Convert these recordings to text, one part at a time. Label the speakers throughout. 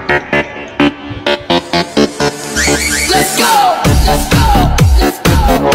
Speaker 1: Let's go. Let's go. Let's go.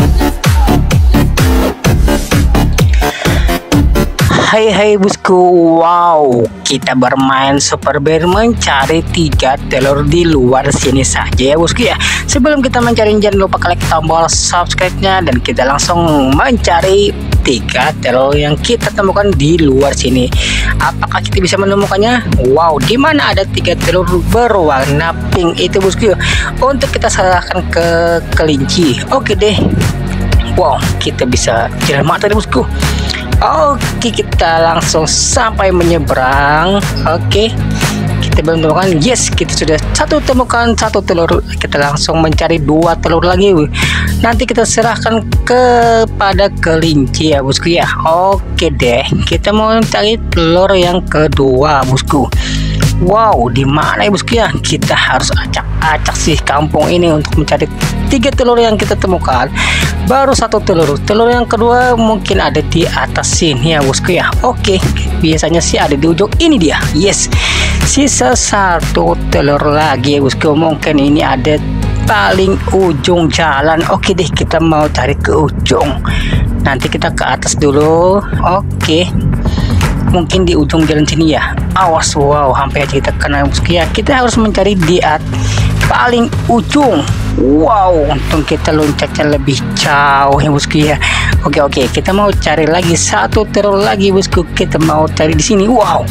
Speaker 2: Hai bosku, wow, kita bermain Super Bear mencari 3 telur di luar sini saja ya bosku ya. Sebelum kita mencari, jangan lupa klik tombol subscribe-nya dan kita langsung mencari 3 telur yang kita temukan di luar sini. Apakah kita bisa menemukannya? Wow, di mana ada 3 telur berwarna pink itu bosku? Untuk kita serahkan ke kelinci. Oke deh. Wow, kita bisa jalan mata deh bosku. Oke, kita langsung sampai menyeberang. Oke, kita belum temukan. Yes, kita sudah temukan 1 telur. Kita langsung mencari 2 telur lagi. Nanti kita serahkan kepada kelinci ya bosku ya. Oke deh, kita mau cari telur yang kedua bosku. Wow, di mana ya bosku ya? Kita harus acak-acak sih kampung ini untuk mencari 3 telur yang kita temukan. Baru 1 telur. Telur yang kedua mungkin ada di atas sini ya bosku ya. Oke, biasanya sih ada di ujung ini dia. Yes, sisa 1 telur lagi ya bosku. Mungkin ini ada paling ujung jalan. Oke deh, kita mau cari ke ujung. Nanti kita ke atas dulu. Oke, mungkin di ujung jalan sini ya. Awas, wow, hampir aja kita kena bosku ya. Kita harus mencari di paling ujung. Wow, untung kita loncatnya lebih jauh ya bosku ya. Oke, kita mau cari lagi 1 telur lagi bosku. Kita mau cari di sini. Wow,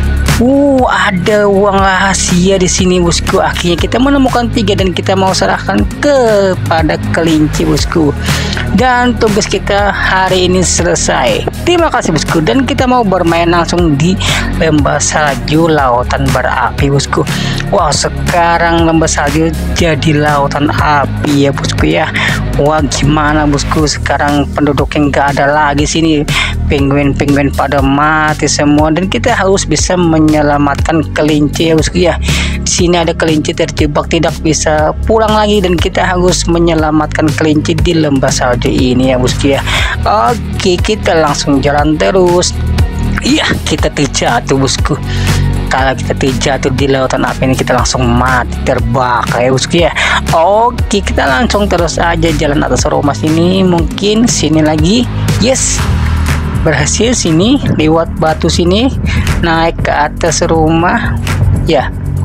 Speaker 2: ada uang rahasia di sini bosku. Akhirnya kita menemukan 3 dan kita mau serahkan kepada kelinci bosku. Dan tugas kita hari ini selesai. Terima kasih bosku. Dan kita mau bermain langsung di lembah salju lautan berapi bosku. Wow, sekarang lembah salju jadi lautan api ya bosku ya. Wah, gimana bosku, sekarang penduduknya nggak ada lagi sini. Penguin pada mati semua dan kita harus bisa menyelamatkan kelinci ya bosku ya. Di sini ada kelinci terjebak tidak bisa pulang lagi dan kita harus menyelamatkan kelinci di lembah salju ini ya bosku ya. Oke, kita langsung jalan terus. Iya, kita terjatuh bosku. Kalau kita terjatuh di lautan api ini kita langsung mati terbakar ya bosku ya. Oke, kita langsung terus aja jalan atas rumah sini. Mungkin sini lagi. Yes, berhasil. Sini lewat batu sini naik ke atas rumah ya.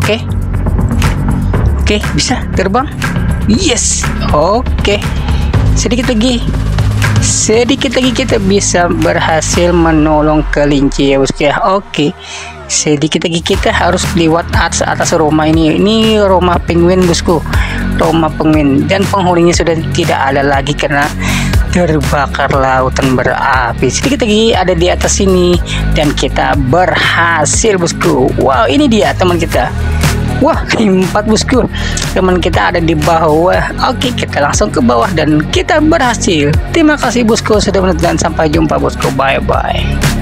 Speaker 2: Oke, bisa terbang. Yes, oke, sedikit lagi kita bisa berhasil menolong kelinci ya bosku ya. Oke, sedikit lagi kita harus lewat atas rumah ini rumah penguin bosku, rumah penguin, dan penghuninya sudah tidak ada lagi karena terbakar lautan berapi. Sedikit lagi ada di atas sini dan kita berhasil bosku. Wow, ini dia teman kita. Wah, 4 bosku. Teman kita ada di bawah. Oke, kita langsung ke bawah dan kita berhasil. Terima kasih bosku sudah menonton. Sampai jumpa bosku. Bye bye.